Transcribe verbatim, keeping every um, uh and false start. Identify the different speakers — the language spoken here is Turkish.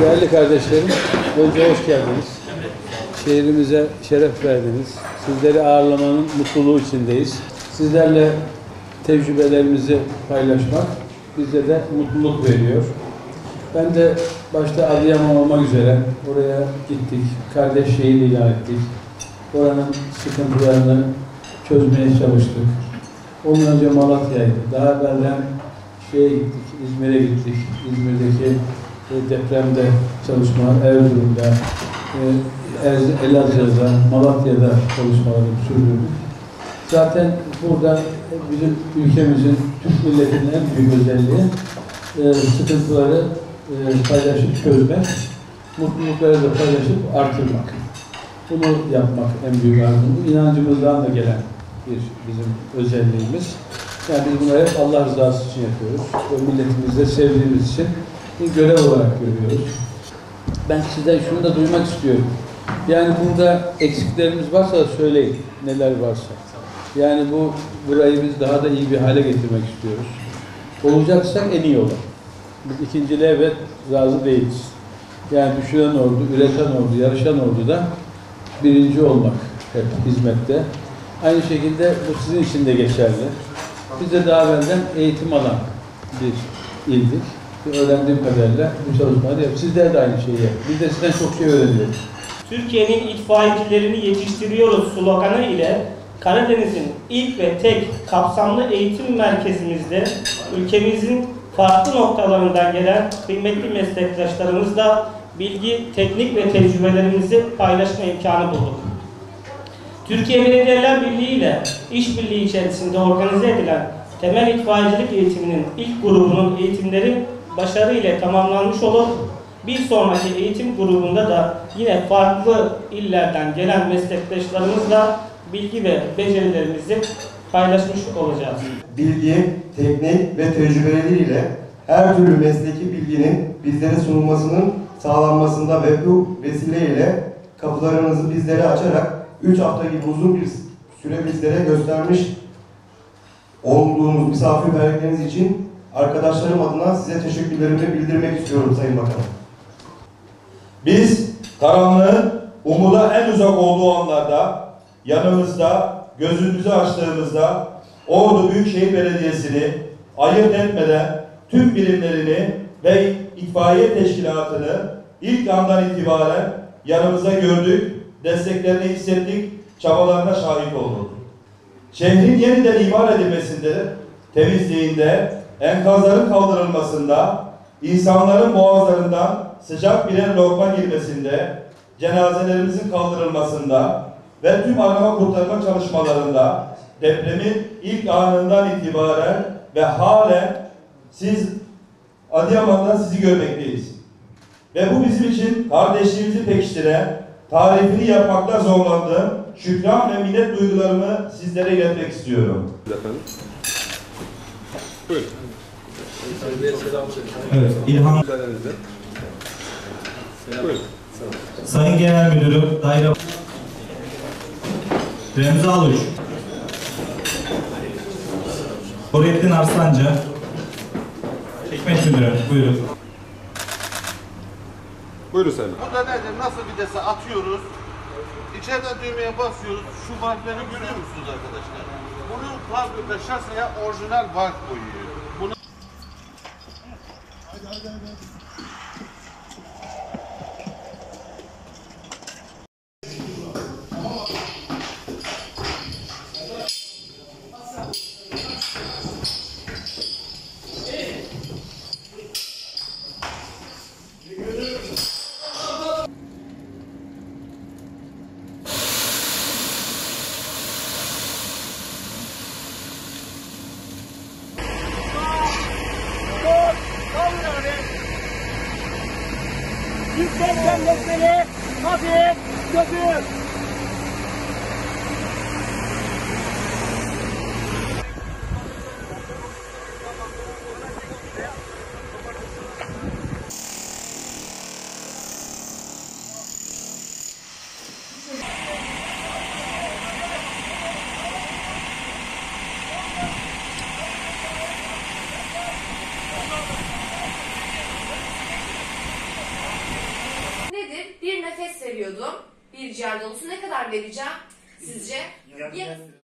Speaker 1: Değerli kardeşlerim, önce hoş geldiniz. Şehrimize şeref verdiniz. Sizleri ağırlamanın mutluluğu içindeyiz. Sizlerle tecrübelerimizi paylaşmak bize de mutluluk veriyor. Ben de başta Adıyaman olmak üzere oraya gittik. Kardeş şehir ilan ettik. Oranın sıkıntılarını çözmeye çalıştık. Ondan önce Malatya'ydı. Daha evvelden şeye gittik, İzmir'e gittik. İzmir'deki e, depremde çalışmalar, Erzurum'da, e, Elazığ'da, Malatya'da çalışmaları sürdürdük. Zaten burada bizim ülkemizin, Türk milletinin en büyük özelliği e, sıkıntıları e, paylaşıp çözmek, mutlulukları da paylaşıp artırmak. Bunu yapmak en büyük arzumuz. İnancımızdan da gelen bir bizim özelliğimiz. Yani biz bunları hep Allah rızası için yapıyoruz. Ve milletimizde sevdiğimiz için bir görev olarak görüyoruz. Ben sizden şunu da duymak istiyorum. Yani burada eksiklerimiz varsa da söyleyin. Neler varsa. Yani bu burayı biz daha da iyi bir hale getirmek istiyoruz. Olacaksak en iyi olur. Biz ikinciliğe evet razı değiliz. Yani düşünen ordu, üreten ordu, yarışan ordu da birinci olmak hep hizmette. Aynı şekilde bu sizin için de geçerli. Biz de daha evvelden eğitim alan bir ildik. Öğrendiğim kadarıyla bu çalışmaları yapıyoruz. Sizler de aynı şeyi yapın. Biz de sizden çok şey öğreniyoruz.
Speaker 2: Türkiye'nin itfaiyecilerini yetiştiriyoruz sloganı ile Karadeniz'in ilk ve tek kapsamlı eğitim merkezimizde ülkemizin farklı noktalarından gelen kıymetli meslektaşlarımızla bilgi, teknik ve tecrübelerimizi paylaşma imkanı bulduk. Türkiye Belediyeler Birliği ile işbirliği içerisinde organize edilen temel itfaiyecilik eğitiminin ilk grubunun eğitimleri başarı ile tamamlanmış olup bir sonraki eğitim grubunda da yine farklı illerden gelen meslektaşlarımızla bilgi ve becerilerimizi paylaşmış olacağız.
Speaker 3: Bilgi, teknik ve tecrübeleriyle her türlü mesleki bilginin bizlere sunulmasının sağlanmasında ve bu vesileyle kapılarınızı bizlere açarak üç hafta gibi uzun bir süre bizlere göstermiş olduğunuz misafirperverliğiniz için arkadaşlarım adına size teşekkürlerimi bildirmek istiyorum Sayın Bakanım.
Speaker 4: Biz karanlığın umuda en uzak olduğu anlarda yanımızda, gözümüzü açtığımızda Ordu Büyükşehir Belediyesi'ni ayırt etmeden tüm birimlerini ve itfaiye teşkilatını ilk andan itibaren yanımıza gördük, desteklerini hissettik, çabalarına şahit olduk. Şehrin yeniden imar edilmesinde, temizliğinde, enkazların kaldırılmasında, insanların boğazlarından sıcak birer lokma girmesinde, cenazelerimizin kaldırılmasında ve tüm arama kurtarma çalışmalarında depremin ilk anından itibaren ve halen siz Adıyaman'dan sizi görmekteyiz. Ve bu bizim için kardeşliğimizi pekiştiren, tarifini yapmakta zorlandığım şükran ve minnet duygularımı sizlere iletmek istiyorum.
Speaker 5: Efendim. Buyurun.
Speaker 6: Evet, İlhan.
Speaker 5: Buyurun.
Speaker 6: Sayın Genel Müdürüm, Daire Remzi Aluş, Nurettin Arslanca, Hikmet Müdürüm, buyurun.
Speaker 5: Buyurun Sayın.
Speaker 7: Burada nedir? Nasıl vitese atıyoruz? İçeriden düğmeye basıyoruz. Şu valfleri görüyor musunuz arkadaşlar? Bunun fabrika şaseye orijinal valf koyuyor. Bunu... Hadi hadi hadi.
Speaker 8: Yüksekten lesleri hafif götür.
Speaker 5: nefes veriyordum. Bir ciğer dolusu ne kadar vereceğim sizce? Yirmi